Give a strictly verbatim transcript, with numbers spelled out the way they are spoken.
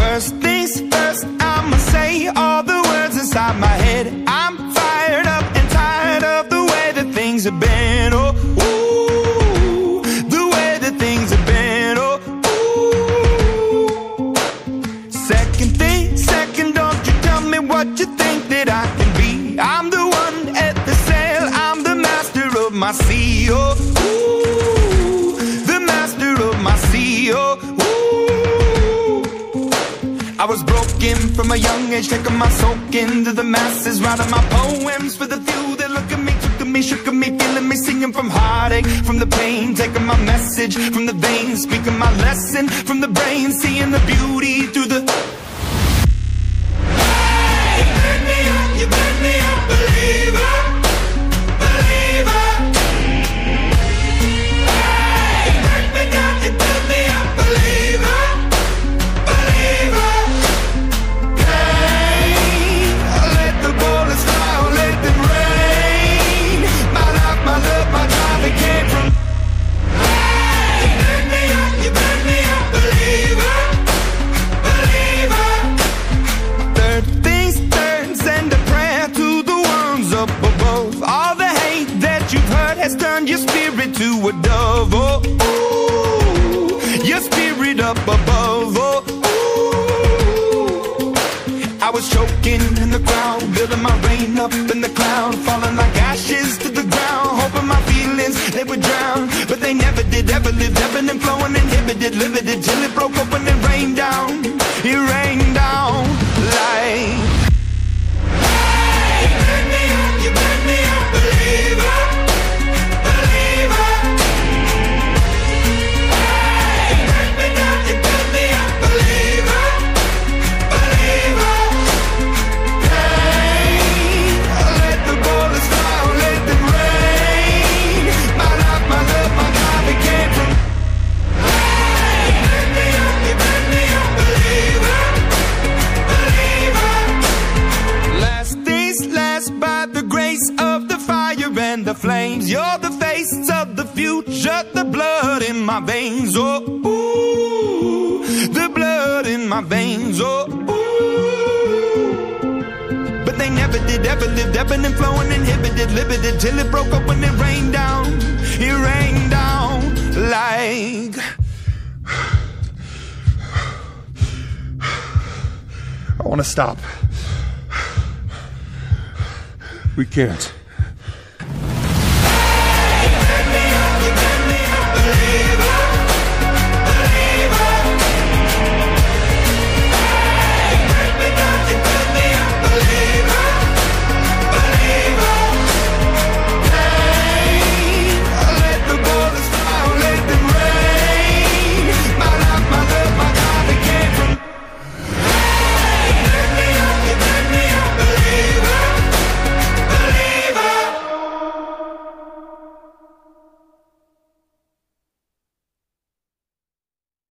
First things first, I'ma say all the words inside my head. I'm fired up and tired of the way that things have been. Oh, ooh, the way that things have been. Oh, ooh. Second thing, second, don't you tell me what you think that I can be. I'm the one at the sail, I'm the master of my sea. Oh, ooh, the master of my sea. Oh, I was broken from a young age, taking my soak into the masses, writing my poems for the few that look at me, took to me, shook at me, feeling me, singing from heartache, from the pain, taking my message from the veins, speaking my lesson from the brain, seeing the beauty through the... Hey, you burn me up, you burn me up, believer, believer. Hey, you burn me down, you burn me up, believer. Turn your spirit to a dove, oh, ooh, your spirit up above, oh, ooh. I was choking in the crowd, building my rain up in the cloud, falling like ashes to the ground, hoping my feelings, they would drown, but they never did, ever lived, ebbing and flowing, inhibited, limited, till it broke open and rained down, it rained down like... Hey, you burn me up, you burn me up, believer. The flames, you're the face of the future, the blood in my veins, oh, ooh, the blood in my veins, oh, ooh. But they never did, ever lived, ebbing and flowing, inhibited, limited, till it broke up when it rained down, it rained down like... I want to stop. We can't.